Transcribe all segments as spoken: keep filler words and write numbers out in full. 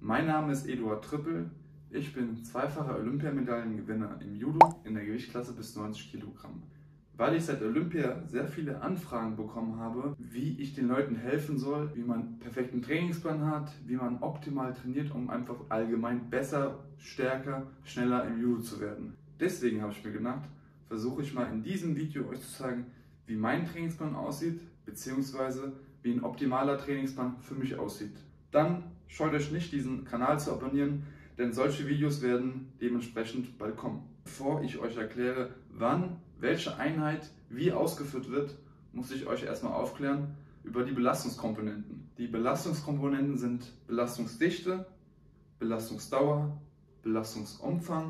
Mein Name ist Eduard Trippel, ich bin zweifacher Olympiamedaillengewinner im Judo in der Gewichtsklasse bis neunzig Kilogramm. Weil ich seit Olympia sehr viele Anfragen bekommen habe, wie ich den Leuten helfen soll, wie man einen perfekten Trainingsplan hat, wie man optimal trainiert, um einfach allgemein besser, stärker, schneller im Judo zu werden. Deswegen habe ich mir gedacht, versuche ich mal in diesem Video euch zu zeigen, wie mein Trainingsplan aussieht, beziehungsweise wie ein optimaler Trainingsplan für mich aussieht. Dann scheut euch nicht, diesen Kanal zu abonnieren, denn solche Videos werden dementsprechend bald kommen. Bevor ich euch erkläre, wann welche Einheit wie ausgeführt wird, muss ich euch erstmal aufklären über die Belastungskomponenten. Die Belastungskomponenten sind Belastungsdichte, Belastungsdauer, Belastungsumfang,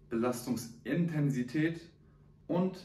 Belastungsintensität und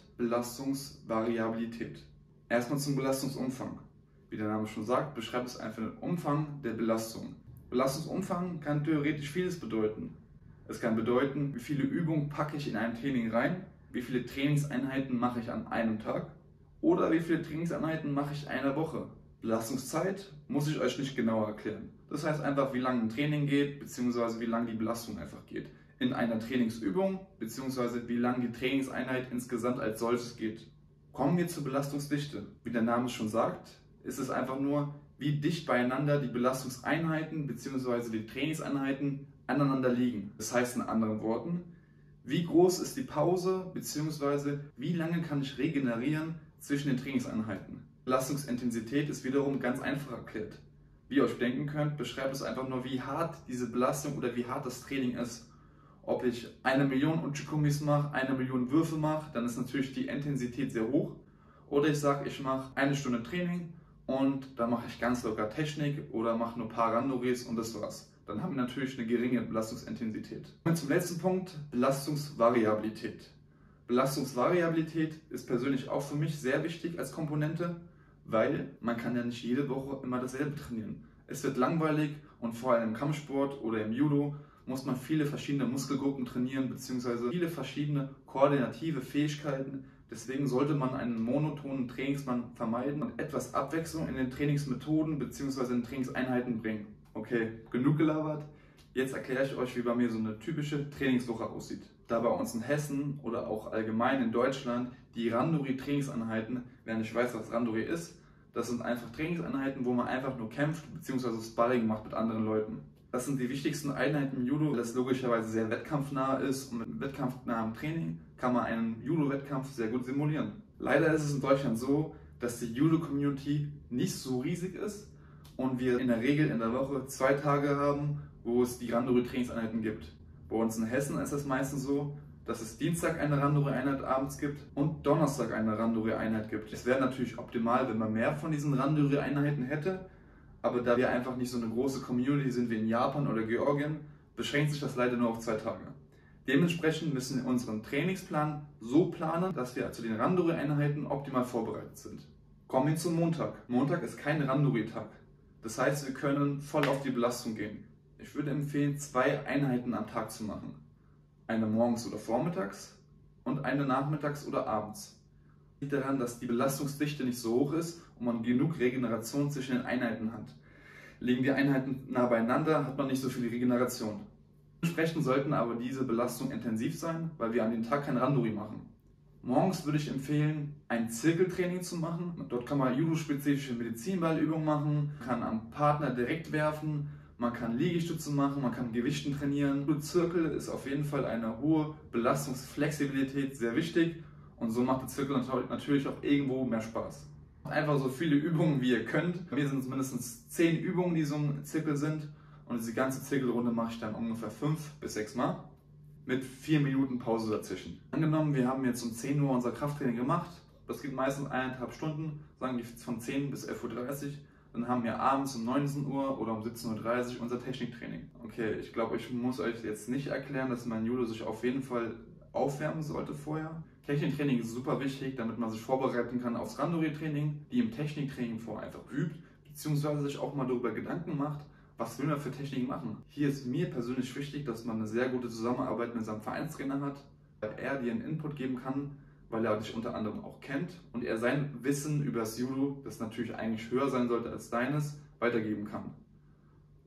Belastungsvariabilität. Erstmal zum Belastungsumfang. Wie der Name schon sagt, beschreibt es einfach den Umfang der Belastung. Belastungsumfang kann theoretisch vieles bedeuten. Es kann bedeuten, wie viele Übungen packe ich in ein Training rein, wie viele Trainingseinheiten mache ich an einem Tag oder wie viele Trainingseinheiten mache ich in einer Woche. Belastungszeit muss ich euch nicht genauer erklären. Das heißt einfach, wie lange ein Training geht, beziehungsweise wie lange die Belastung einfach geht. In einer Trainingsübung, beziehungsweise wie lange die Trainingseinheit insgesamt als solches geht. Kommen wir zur Belastungsdichte. Wie der Name schon sagt, ist es einfach nur, wie dicht beieinander die Belastungseinheiten bzw. die Trainingseinheiten aneinander liegen. Das heißt in anderen Worten, wie groß ist die Pause bzw. wie lange kann ich regenerieren zwischen den Trainingseinheiten. Belastungsintensität ist wiederum ganz einfach erklärt. Wie ihr euch denken könnt, beschreibt es einfach nur, wie hart diese Belastung oder wie hart das Training ist. Ob ich eine Million Uchikomis mache, eine Million Würfe mache, dann ist natürlich die Intensität sehr hoch. Oder ich sage, ich mache eine Stunde Training und dann mache ich ganz locker Technik oder mache nur ein paar Randoris und das war's. Dann haben wir natürlich eine geringe Belastungsintensität. Und zum letzten Punkt, Belastungsvariabilität. Belastungsvariabilität ist persönlich auch für mich sehr wichtig als Komponente, weil man kann ja nicht jede Woche immer dasselbe trainieren. Es wird langweilig und vor allem im Kampfsport oder im Judo muss man viele verschiedene Muskelgruppen trainieren bzw. viele verschiedene koordinative Fähigkeiten. Deswegen sollte man einen monotonen Trainingsplan vermeiden und etwas Abwechslung in den Trainingsmethoden bzw. in den Trainingseinheiten bringen. Okay, genug gelabert. Jetzt erkläre ich euch, wie bei mir so eine typische Trainingswoche aussieht. Da bei uns in Hessen oder auch allgemein in Deutschland die Randori-Trainingseinheiten, wer nicht weiß, was Randori ist, das sind einfach Trainingseinheiten, wo man einfach nur kämpft bzw. Sparring macht mit anderen Leuten. Das sind die wichtigsten Einheiten im Judo, das logischerweise sehr wettkampfnah ist und mit wettkampfnahem Training kann man einen Judo-Wettkampf sehr gut simulieren. Leider ist es in Deutschland so, dass die Judo-Community nicht so riesig ist und wir in der Regel in der Woche zwei Tage haben, wo es die Randori-Trainingseinheiten gibt. Bei uns in Hessen ist es meistens so, dass es Dienstag eine Randori-Einheit abends gibt und Donnerstag eine Randori-Einheit gibt. Es wäre natürlich optimal, wenn man mehr von diesen Randori-Einheiten hätte, aber da wir einfach nicht so eine große Community sind wie in Japan oder Georgien, beschränkt sich das leider nur auf zwei Tage. Dementsprechend müssen wir unseren Trainingsplan so planen, dass wir zu den Randori-Einheiten optimal vorbereitet sind. Kommen wir zum Montag. Montag ist kein Randori-Tag. Das heißt, wir können voll auf die Belastung gehen. Ich würde empfehlen, zwei Einheiten am Tag zu machen. Eine morgens oder vormittags und eine nachmittags oder abends. Das liegt daran, dass die Belastungsdichte nicht so hoch ist und man genug Regeneration zwischen den Einheiten hat. Liegen die Einheiten nah beieinander, hat man nicht so viel Regeneration. Entsprechend sollten aber diese Belastungen intensiv sein, weil wir an dem Tag kein Randori machen. Morgens würde ich empfehlen, ein Zirkeltraining zu machen. Dort kann man judo-spezifische Medizinballübungen machen, kann am Partner direkt werfen, man kann Liegestütze machen, man kann Gewichten trainieren. Für Zirkel ist auf jeden Fall eine hohe Belastungsflexibilität sehr wichtig und so macht der Zirkel natürlich auch irgendwo mehr Spaß. Einfach so viele Übungen wie ihr könnt. Bei mir sind es mindestens zehn Übungen, die so ein Zirkel sind und diese ganze Zirkelrunde mache ich dann ungefähr fünf bis sechs Mal. Mit vier Minuten Pause dazwischen. Angenommen, wir haben jetzt um zehn Uhr unser Krafttraining gemacht, das geht meistens eineinhalb Stunden, sagen wir von zehn bis elf Uhr dreißig, dann haben wir abends um neunzehn Uhr oder um siebzehn Uhr dreißig unser Techniktraining. Okay, ich glaube, ich muss euch jetzt nicht erklären, dass mein Judo sich auf jeden Fall aufwärmen sollte vorher. Techniktraining ist super wichtig, damit man sich vorbereiten kann aufs Randori-Training, die im Techniktraining vorher einfach übt, beziehungsweise sich auch mal darüber Gedanken macht, was will man für Technik machen? Hier ist mir persönlich wichtig, dass man eine sehr gute Zusammenarbeit mit seinem Vereinstrainer hat, weil er dir einen Input geben kann, weil er dich unter anderem auch kennt und er sein Wissen über das Judo, das natürlich eigentlich höher sein sollte als deines, weitergeben kann.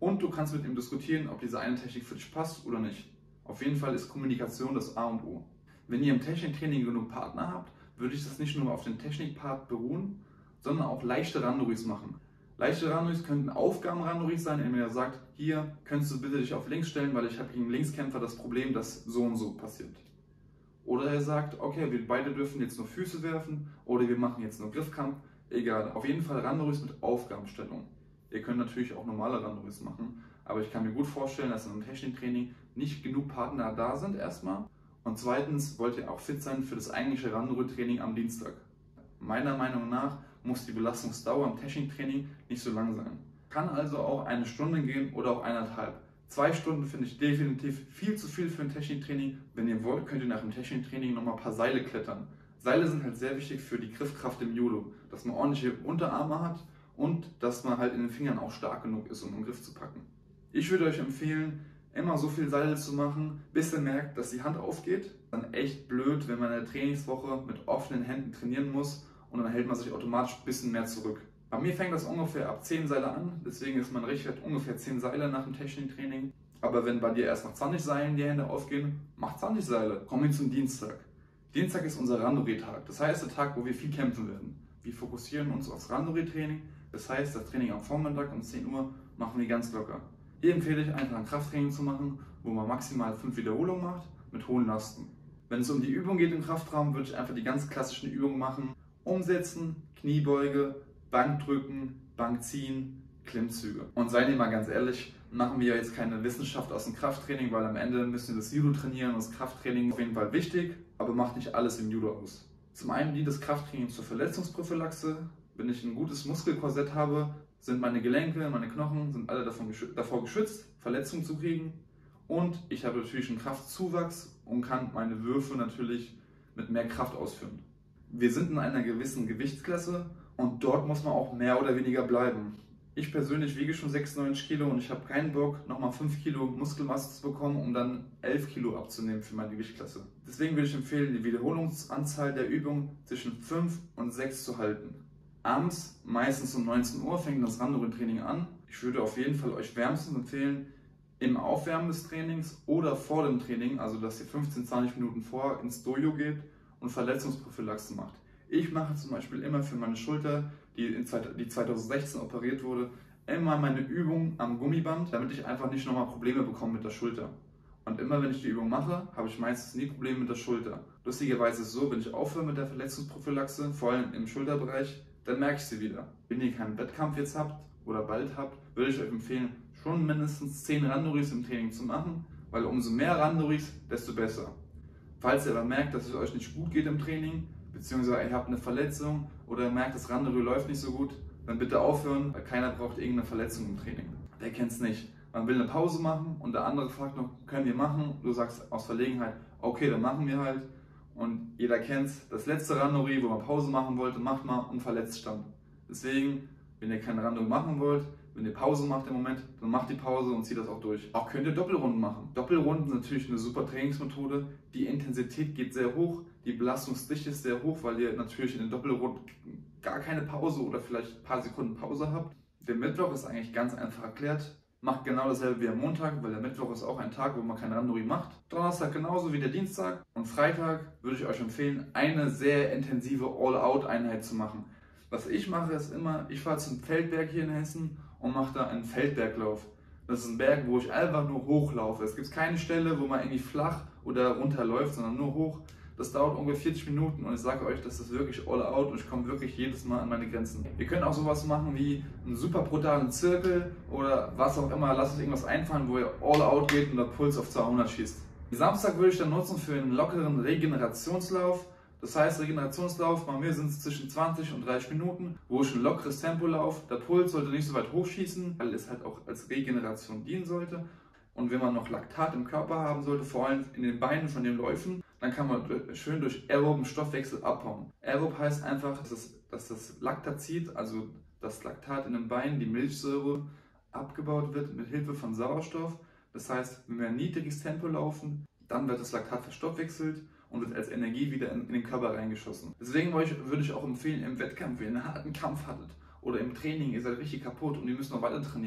und du kannst mit ihm diskutieren, ob diese eine Technik für dich passt oder nicht. Auf jeden Fall ist Kommunikation das A und O. Wenn ihr im Techniktraining genug Partner habt, würde ich das nicht nur auf den Technikpart beruhen, sondern auch leichte Randoris machen. Leichte Randoris könnten Aufgaben-Randoris sein, indem ihr sagt, hier könntest du bitte dich auf links stellen, weil ich habe gegen Linkskämpfer das Problem, dass so und so passiert. Oder er sagt, okay, wir beide dürfen jetzt nur Füße werfen oder wir machen jetzt nur Griffkampf, egal. Auf jeden Fall Randoris mit Aufgabenstellung. Ihr könnt natürlich auch normale Randoris machen, aber ich kann mir gut vorstellen, dass in einem Techniktraining nicht genug Partner da sind erstmal. Und zweitens wollt ihr auch fit sein für das eigentliche Randori-Training am Dienstag. Meiner Meinung nach muss die Belastungsdauer im Techniktraining nicht so lang sein. Kann also auch eine Stunde gehen oder auch eineinhalb. Zwei Stunden finde ich definitiv viel zu viel für ein Techniktraining. Wenn ihr wollt, könnt ihr nach dem Techniktraining nochmal ein paar Seile klettern. Seile sind halt sehr wichtig für die Griffkraft im Judo, dass man ordentliche Unterarme hat und dass man halt in den Fingern auch stark genug ist, um den Griff zu packen. Ich würde euch empfehlen, immer so viel Seile zu machen, bis ihr merkt, dass die Hand aufgeht. Dann echt blöd, wenn man in der Trainingswoche mit offenen Händen trainieren muss und dann hält man sich automatisch ein bisschen mehr zurück. Bei mir fängt das ungefähr ab zehn Seile an, deswegen ist mein Richtwert ungefähr zehn Seile nach dem Techniktraining. Aber wenn bei dir erst nach zwanzig Seilen die Hände aufgehen, mach zwanzig Seile. Kommen wir zum Dienstag. Dienstag ist unser Randori-Tag, das heißt der Tag, wo wir viel kämpfen werden. Wir fokussieren uns aufs Randori-Training, das heißt das Training am Vormittag um zehn Uhr machen wir ganz locker. Hier empfehle ich einfach ein Krafttraining zu machen, wo man maximal fünf Wiederholungen macht mit hohen Lasten. Wenn es um die Übung geht im Kraftraum, würde ich einfach die ganz klassischen Übungen machen. Umsetzen, Kniebeuge, Bankdrücken, Bankziehen, Klimmzüge. Und seid ihr mal ganz ehrlich, machen wir jetzt keine Wissenschaft aus dem Krafttraining, weil am Ende müssen wir das Judo trainieren und das Krafttraining ist auf jeden Fall wichtig, aber macht nicht alles im Judo aus. Zum einen dient das Krafttraining zur Verletzungsprophylaxe. Wenn ich ein gutes Muskelkorsett habe, sind meine Gelenke, meine Knochen sind alle davon geschützt, davor geschützt, Verletzungen zu kriegen. Und ich habe natürlich einen Kraftzuwachs und kann meine Würfe natürlich mit mehr Kraft ausführen. Wir sind in einer gewissen Gewichtsklasse und dort muss man auch mehr oder weniger bleiben. Ich persönlich wiege schon sechsundneunzig Kilo und ich habe keinen Bock, nochmal fünf Kilo Muskelmasse zu bekommen, um dann elf Kilo abzunehmen für meine Gewichtsklasse. Deswegen würde ich empfehlen, die Wiederholungsanzahl der Übung zwischen fünf und sechs zu halten. Abends, meistens um neunzehn Uhr, fängt das Randori-Training an. Ich würde auf jeden Fall euch wärmstens empfehlen, im Aufwärmen des Trainings oder vor dem Training, also dass ihr fünfzehn, zwanzig Minuten vor ins Dojo geht und Verletzungsprophylaxe macht. Ich mache zum Beispiel immer für meine Schulter, die, in, die zweitausendsechzehn operiert wurde, immer meine Übung am Gummiband, damit ich einfach nicht nochmal Probleme bekomme mit der Schulter. Und immer wenn ich die Übung mache, habe ich meistens nie Probleme mit der Schulter. Lustigerweise ist es so, wenn ich aufhöre mit der Verletzungsprophylaxe, vor allem im Schulterbereich, dann merke ich sie wieder. Wenn ihr keinen Wettkampf jetzt habt oder bald habt, würde ich euch empfehlen, schon mindestens zehn Randoris im Training zu machen, weil umso mehr Randoris, desto besser. Falls ihr aber merkt, dass es euch nicht gut geht im Training, beziehungsweise ihr habt eine Verletzung oder ihr merkt, das Randori läuft nicht so gut, dann bitte aufhören, weil keiner braucht irgendeine Verletzung im Training. Wer kennt es nicht? Man will eine Pause machen und der andere fragt noch, können wir machen? Du sagst aus Verlegenheit, okay, dann machen wir halt. Und jeder kennt es, das letzte Randori, wo man Pause machen wollte, macht man und verletzt stand. Deswegen, wenn ihr keine Randori machen wollt, wenn ihr Pause macht im Moment, dann macht die Pause und zieht das auch durch. Auch könnt ihr Doppelrunden machen. Doppelrunden sind natürlich eine super Trainingsmethode. Die Intensität geht sehr hoch, die Belastungsdichte ist sehr hoch, weil ihr natürlich in den Doppelrunden gar keine Pause oder vielleicht ein paar Sekunden Pause habt. Der Mittwoch ist eigentlich ganz einfach erklärt. Macht genau dasselbe wie am Montag, weil der Mittwoch ist auch ein Tag, wo man kein Randori macht. Donnerstag genauso wie der Dienstag. Und Freitag würde ich euch empfehlen, eine sehr intensive All-Out-Einheit zu machen. Was ich mache, ist immer, ich fahre zum Feldberg hier in Hessen und mache da einen Feldberglauf. Das ist ein Berg, wo ich einfach nur hochlaufe. Es gibt keine Stelle, wo man irgendwie flach oder runterläuft, sondern nur hoch. Das dauert ungefähr vierzig Minuten und ich sage euch, das ist wirklich all out und ich komme wirklich jedes Mal an meine Grenzen. Wir können auch sowas machen wie einen super brutalen Zirkel oder was auch immer. Lasst euch irgendwas einfallen, wo ihr all out geht und der Puls auf zweihundert schießt. Samstag würde ich dann nutzen für einen lockeren Regenerationslauf. Das heißt, Regenerationslauf, bei mir sind es zwischen zwanzig und dreißig Minuten, wo ich ein lockeres Tempo laufe. Der Puls sollte nicht so weit hochschießen, weil es halt auch als Regeneration dienen sollte. Und wenn man noch Laktat im Körper haben sollte, vor allem in den Beinen von den Läufen, dann kann man schön durch aeroben Stoffwechsel abbauen. Aerob heißt einfach, dass das, dass das Lactazid, also das Laktat in den Beinen, die Milchsäure, abgebaut wird mit Hilfe von Sauerstoff. Das heißt, wenn wir ein niedriges Tempo laufen, dann wird das Laktat verstoffwechselt und wird als Energie wieder in, in den Körper reingeschossen. Deswegen würde ich auch empfehlen, im Wettkampf, wenn ihr einen harten Kampf hattet oder im Training, ihr seid richtig kaputt und ihr müsst noch weiter trainieren,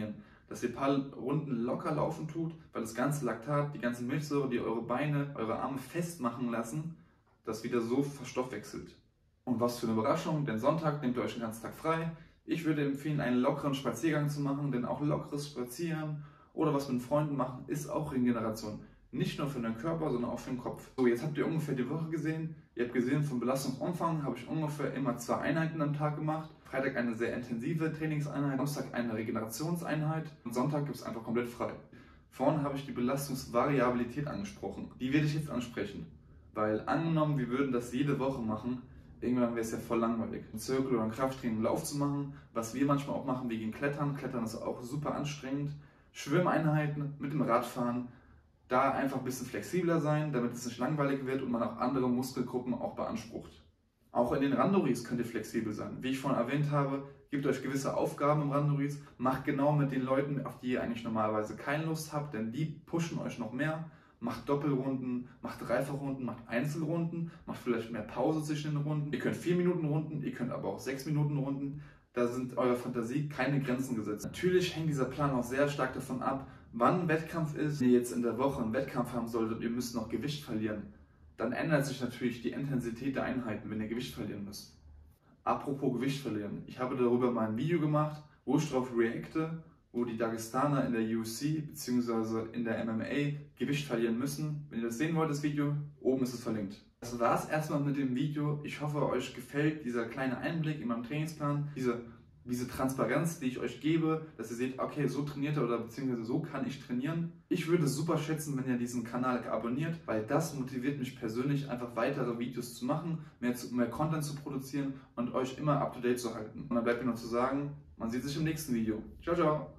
dass ihr ein paar Runden locker laufen tut, weil das ganze Laktat, die ganze Milchsäure, die eure Beine, eure Arme festmachen lassen, das wieder so verstoffwechselt. Und was für eine Überraschung, denn Sonntag nehmt ihr euch den ganzen Tag frei. Ich würde empfehlen, einen lockeren Spaziergang zu machen, denn auch lockeres Spazieren oder was mit Freunden machen, ist auch Regeneration. Nicht nur für den Körper, sondern auch für den Kopf. So, jetzt habt ihr ungefähr die Woche gesehen. Ihr habt gesehen, vom Belastungsumfang habe ich ungefähr immer zwei Einheiten am Tag gemacht. Freitag eine sehr intensive Trainingseinheit, Samstag eine Regenerationseinheit und Sonntag gibt es einfach komplett frei. Vorhin habe ich die Belastungsvariabilität angesprochen. Die werde ich jetzt ansprechen, weil angenommen, wir würden das jede Woche machen, irgendwann wäre es ja voll langweilig. Ein Zirkel oder ein Krafttraining, einen Lauf zu machen, was wir manchmal auch machen, wir gehen Klettern. Klettern ist auch super anstrengend. Schwimmeinheiten mit dem Radfahren, da einfach ein bisschen flexibler sein, damit es nicht langweilig wird und man auch andere Muskelgruppen auch beansprucht. Auch in den Randoris könnt ihr flexibel sein. Wie ich vorhin erwähnt habe, gebt euch gewisse Aufgaben im Randoris, macht genau mit den Leuten, auf die ihr eigentlich normalerweise keine Lust habt, denn die pushen euch noch mehr. Macht Doppelrunden, macht Dreifachrunden, macht Einzelrunden, macht vielleicht mehr Pause zwischen den Runden. Ihr könnt vier Minuten Runden, ihr könnt aber auch sechs Minuten Runden. Da sind eurer Fantasie keine Grenzen gesetzt. Natürlich hängt dieser Plan auch sehr stark davon ab, wann ein Wettkampf ist. Wenn ihr jetzt in der Woche einen Wettkampf haben solltet und ihr müsst noch Gewicht verlieren, dann ändert sich natürlich die Intensität der Einheiten, wenn ihr Gewicht verlieren müsst. Apropos Gewicht verlieren, ich habe darüber mal ein Video gemacht, wo ich darauf reacte, wo die Dagestaner in der U F C bzw. in der M M A Gewicht verlieren müssen. Wenn ihr das sehen wollt, das Video, oben ist es verlinkt. Das war es erstmal mit dem Video. Ich hoffe, euch gefällt dieser kleine Einblick in meinem Trainingsplan, diese, diese Transparenz, die ich euch gebe, dass ihr seht, okay, so trainiert er oder beziehungsweise so kann ich trainieren. Ich würde es super schätzen, wenn ihr diesen Kanal abonniert, weil das motiviert mich persönlich, einfach weitere Videos zu machen, mehr, zu, mehr Content zu produzieren und euch immer up to date zu halten. Und dann bleibt mir noch zu sagen, man sieht sich im nächsten Video. Ciao, ciao!